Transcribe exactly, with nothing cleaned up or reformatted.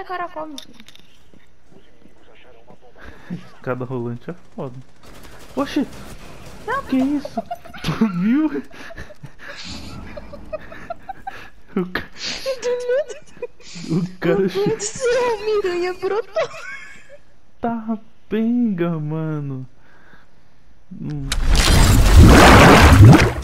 cara come, filho. Escada rolante é foda. Oxi! Que isso? Tu viu? O, ca... o cara... A miranha brotou. Tá penga, mano. Hum.